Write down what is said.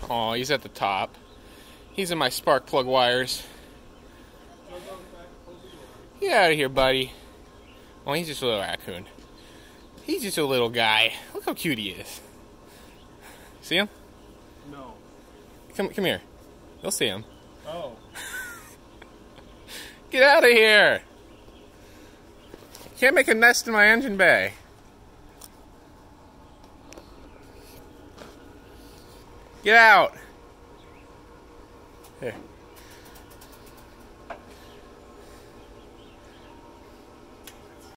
Oh, he's at the top. He's in my spark plug wires. Get out of here, buddy. Oh, he's just a little raccoon. He's just a little guy. Look how cute he is. See him? No. Come here. You'll see him. Oh. Get out of here! You can't make a nest in my engine bay. Get out! Here.